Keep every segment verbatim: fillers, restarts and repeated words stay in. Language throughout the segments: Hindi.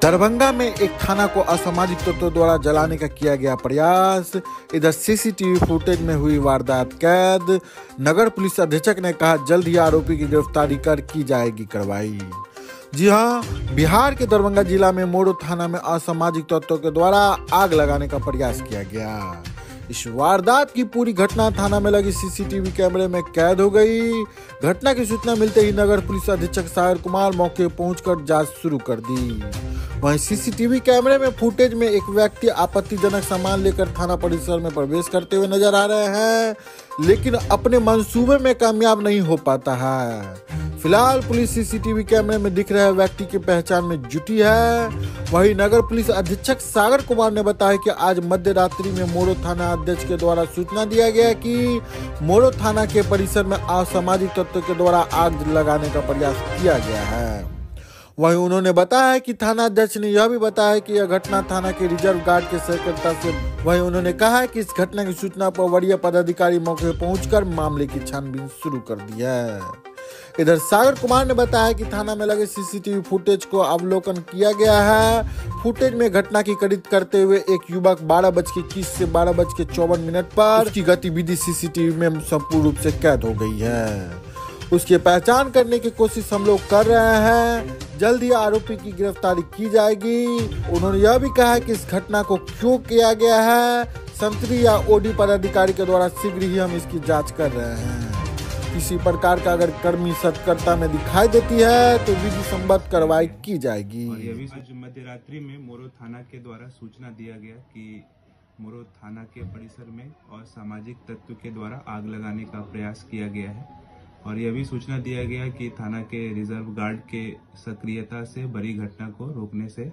दरभंगा में एक थाना को असामाजिक तत्वों द्वारा जलाने का किया गया प्रयास। इधर सीसीटीवी फुटेज में हुई वारदात कैद। नगर पुलिस अधीक्षक ने कहा जल्द ही आरोपी की गिरफ्तारी कर की जाएगी कार्रवाई। जी हां, बिहार के दरभंगा जिला में मोड़ो थाना में असामाजिक तत्वों के द्वारा आग लगाने का प्रयास किया गया। इस वारदात की पूरी घटना थाना में लगी सीसीटीवी कैमरे में कैद हो गई। घटना की सूचना मिलते ही नगर पुलिस अधीक्षक सागर कुमार मौके पहुंचकर जांच शुरू कर दी। वहीं सीसीटीवी कैमरे में फुटेज में एक व्यक्ति आपत्तिजनक सामान लेकर थाना परिसर में प्रवेश करते हुए नजर आ रहे हैं, लेकिन अपने मंसूबे में कामयाब नहीं हो पाता है। फिलहाल पुलिस सीसीटीवी कैमरे में दिख रहे व्यक्ति की पहचान में जुटी है। वहीं नगर पुलिस अधीक्षक सागर कुमार ने बताया कि आज मध्य रात्रि में मोड़ो थाना अध्यक्ष के द्वारा सूचना दिया गया कि मोड़ो थाना के परिसर में असामाजिक तत्वों के द्वारा आग लगाने का प्रयास किया गया है। वहीं उन्होंने बताया कि थाना अध्यक्ष ने यह भी बताया कि यह घटना थाना के रिजर्व गार्ड के सहकारिता से वहीं उन्होंने कहा कि इस घटना की सूचना पर वरीय पदाधिकारी मौके पहुंचकर मामले की छानबीन शुरू कर दी है। इधर सागर कुमार ने बताया कि थाना में लगे सीसीटीवी फुटेज को अवलोकन किया गया है। फुटेज में घटना की कड़ीत करते हुए एक युवक बारह बज के इक्कीस से बारह बज के चौवन मिनट पर उसकी गतिविधि सीसीटीवी में संपूर्ण रूप से कैद हो गई है। उसकी पहचान करने की कोशिश हम लोग कर रहे हैं। जल्द ही आरोपी की गिरफ्तारी की जाएगी। उन्होंने यह भी कहा कि इस घटना को क्यों किया गया है, संतरी या ओडी पदाधिकारी के द्वारा शीघ्र ही हम इसकी जांच कर रहे हैं। किसी प्रकार का अगर कर्मी सतर्कता में दिखाई देती है तो विधि संबद्ध कार्रवाई की जाएगी। और ये भी आज मध्य रात्रि में मोरो थाना के द्वारा सूचना दिया गया कि मोरो थाना के परिसर में और सामाजिक तत्व के द्वारा आग लगाने का प्रयास किया गया है। और यह भी सूचना दिया गया कि थाना के रिजर्व गार्ड के सक्रियता से बड़ी घटना को रोकने से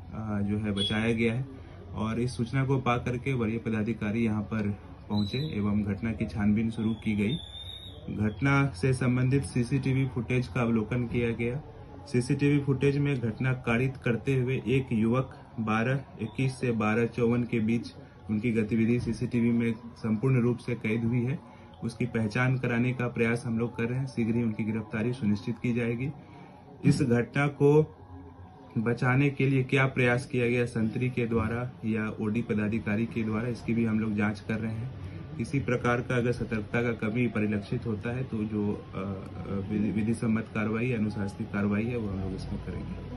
जो है बचाया गया है। और इस सूचना को पा करके वरीय पदाधिकारी यहां पर पहुंचे एवं घटना की छानबीन शुरू की गई। घटना से संबंधित सीसीटीवी फुटेज का अवलोकन किया गया। सीसीटीवी फुटेज में घटना कारित करते हुए एक युवक बारह इक्कीस से बारह चौवन के बीच उनकी गतिविधि सीसीटीवी में संपूर्ण रूप से कैद हुई है। उसकी पहचान कराने का प्रयास हम लोग कर रहे हैं। शीघ्र ही उनकी गिरफ्तारी सुनिश्चित की जाएगी। इस घटना को बचाने के लिए क्या प्रयास किया गया संतरी के द्वारा या ओडी पदाधिकारी के द्वारा, इसकी भी हम लोग जांच कर रहे हैं। किसी प्रकार का अगर सतर्कता का कमी परिलक्षित होता है तो जो विधि सम्मत कार्रवाई अनुशासनिक कार्रवाई है वो हम लोग इसमें करेंगे।